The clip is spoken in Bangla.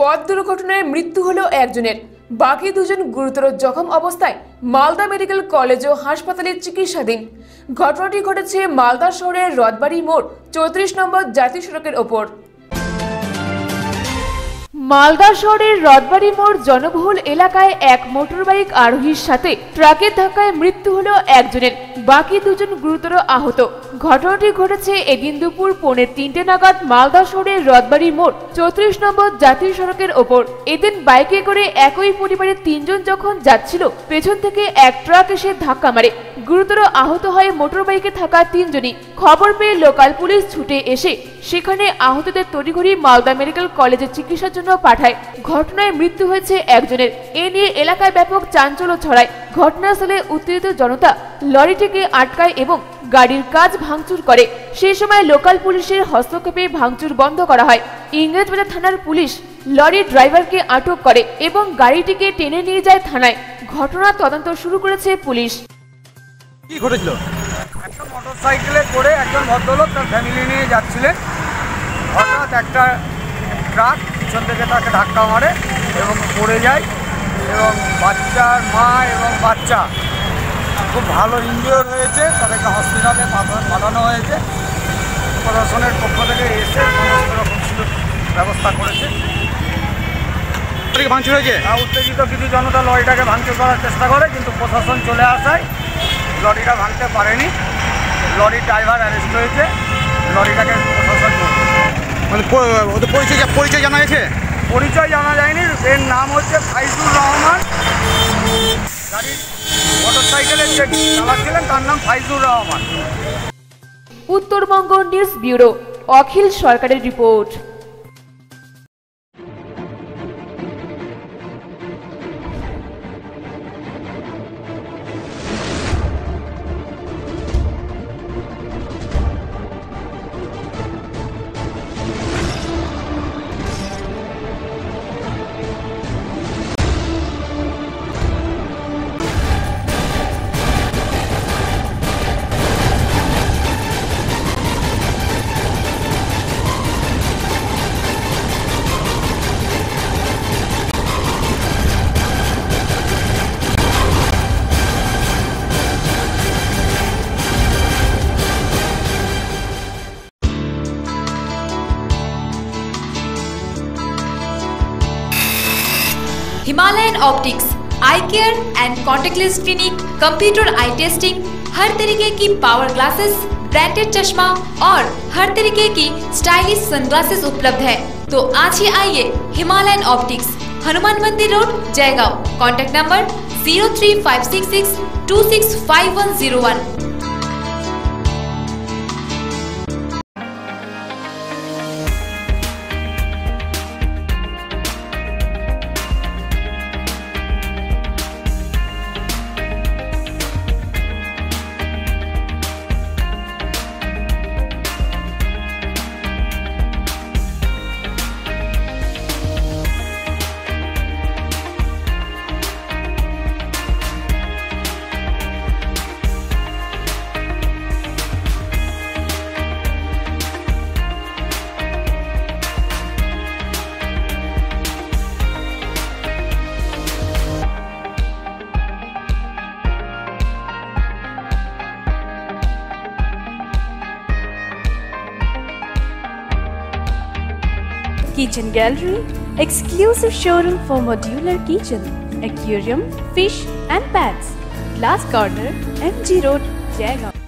পথ দুর্ঘটনায় মৃত্যু হলো একজনের, বাকি দুজন গুরুতর জখম অবস্থায় মালদা মেডিকেল কলেজ ও হাসপাতালে চিকিৎসাধীন। ঘটনাটি ঘটেছে মালদা শহরের রথবাড়ি মোড় 34 নম্বর জাতীয় সড়কের ওপর। মালদা শহরের রথবাড়ি মোড় জনবহুল এলাকায় এক মোটরবাইক আরোহীর সাথে ট্রাকের ধাক্কায় মৃত্যু হলো একজনের, বাকি দুজন গুরুতর আহত। ঘটনাটি ঘটেছে এদিন দুপুর 2:45 নাগাদ মালদা শহরের রথবাড়ি মোড় 34 নম্বর জাতীয় সড়কের ওপর। এদিন বাইকে করে একই পরিবারের 3 জন যখন যাচ্ছিল, পেছন থেকে এক ট্রাক এসে ধাক্কা মারে। গুরুতর আহত হয় মোটরবাইকে থাকা 3 জনই। খবর পেয়ে লোকাল পুলিশ ছুটে এসে সেখানে আহতদের তড়িঘড়ি মালদা মেডিকেল কলেজে চিকিৎসার জন্য পাঠায়। ঘটনায় মৃত্যু হয়েছে একজনের। এ নিয়ে এলাকায় ব্যাপক চাঞ্চল্য ছড়ায়। ঘটনাস্থলে উত্তেজিত জনতা লরিটিকে আটকায় এবং গাড়ির কাজ ভাঙচুর করে। সেই সময় লোকাল পুলিশের হস্তক্ষেপে ভাঙচুর বন্ধ করা হয়। ইংরেজবাজার থানার পুলিশ লরির ড্রাইভারকে আটক করে এবং গাড়িটিকে টেনে নিয়ে যায় থানায়। ঘটনার তদন্ত শুরু করেছে পুলিশ। কি ঘটেছিল? একটা মোটরসাইকেলে করে একজন ভদ্রলোক তার ফ্যামিলি নিয়ে যাচ্ছিলেন। হঠাৎ একটা ট্রাক পিছন থেকে তাকে ধাক্কা মারে এবং পড়ে যায়, এবং বাচ্চার মা এবং বাচ্চা খুব ভালো ইনজিওর হয়েছে। তাদেরকে হসপিটালে পাঠানো হয়েছে। প্রশাসনের পক্ষ থেকে এসে সমস্ত রকম ব্যবস্থা করেছে। ভাঙচুর হয়েছে? উত্তেজিত কিছু জনতা লরিটাকে ভাঙচুর করার চেষ্টা করে, কিন্তু প্রশাসন চলে আসায় লরিটা ভাঙতে পারেনি। লরির ড্রাইভার অ্যারেস্ট হয়েছে। লরিটাকে প্রশাসন মানে পরিচয় জানা গেছে? পরিচয় জানা যায়নি। এর নাম হচ্ছে ফাইজুর রহমান। গাড়ির মোটরসাইকেলের যে চালাচ্ছিলেন তার নাম ফাইজুর রহমান। উত্তরবঙ্গ নিউজ ব্যুরো, অখিল সরকারের রিপোর্ট। Himalayan optics eye care and contactless clinic, computer eye testing, हर तरीके की पावर ग्लासेस, ब्रांडेड चश्मा और हर तरीके की स्टाइलिश सनग्लासेस उपलब्ध है। तो आज ही आइए Himalayan optics, Hanuman Mandir road, Jaigaon. Contact number 03566265101। Kitchen Gallery, exclusive showroom for modular kitchen, aquarium, fish and pets. Glass Corner, MG Road, Jaigaon.